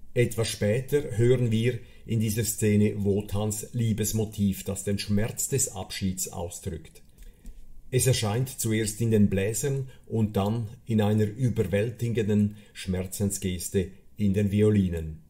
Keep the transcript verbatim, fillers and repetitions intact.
Etwas später hören wir in dieser Szene Wotans Liebesmotiv, das den Schmerz des Abschieds ausdrückt. Es erscheint zuerst in den Bläsern und dann in einer überwältigenden Schmerzensgeste in den Violinen.